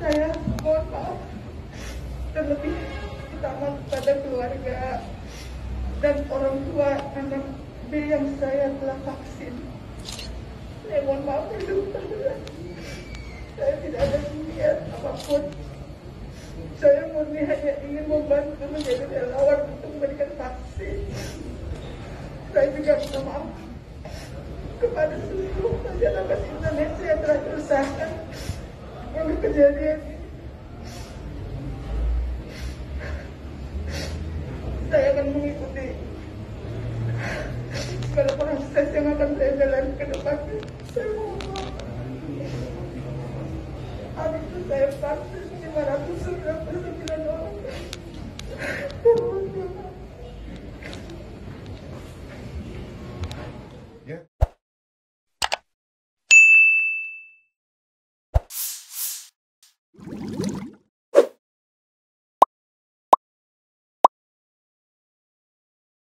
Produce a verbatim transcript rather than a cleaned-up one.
saya mohon maaf terlebih utama kepada keluarga dan orang tua anak B yang saya telah vaksin. Saya mohon maaf berdoa. Saya tidak ada niat apapun. Saya murni hanya ingin membantu menjadi relawan untuk memberikan vaksin. Saya juga minta maaf kepada seluruh masyarakat Indonesia yang telah berusaha untuk kejadian ini. Saya akan mengikuti segala proses yang akan saya jalani ke depan. Saya mohon maaf. Habis itu saya vaksin lima ratus